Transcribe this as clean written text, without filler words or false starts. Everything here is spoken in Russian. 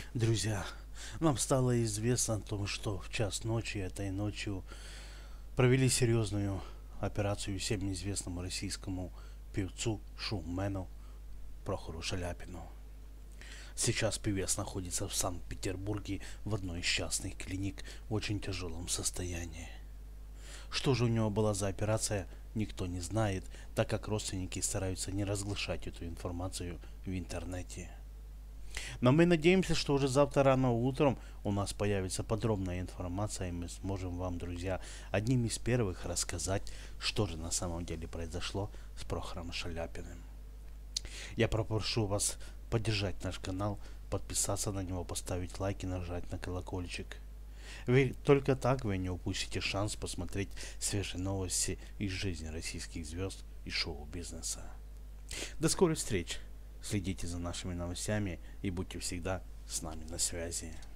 Друзья, нам стало известно о том, что в час ночи этой ночью провели серьезную операцию всем известному российскому певцу, шоумену Прохору Шаляпину. Сейчас певец находится в Санкт-Петербурге в одной из частных клиник в очень тяжелом состоянии. Что же у него была за операция, никто не знает, так как родственники стараются не разглашать эту информацию в интернете. Но мы надеемся, что уже завтра рано утром у нас появится подробная информация, и мы сможем вам, друзья, одним из первых рассказать, что же на самом деле произошло с Прохором Шаляпиным. Я попрошу вас поддержать наш канал, подписаться на него, поставить лайк и нажать на колокольчик. Вы только так вы не упустите шанс посмотреть свежие новости из жизни российских звезд и шоу-бизнеса. До скорых встреч! Следите за нашими новостями и будьте всегда с нами на связи.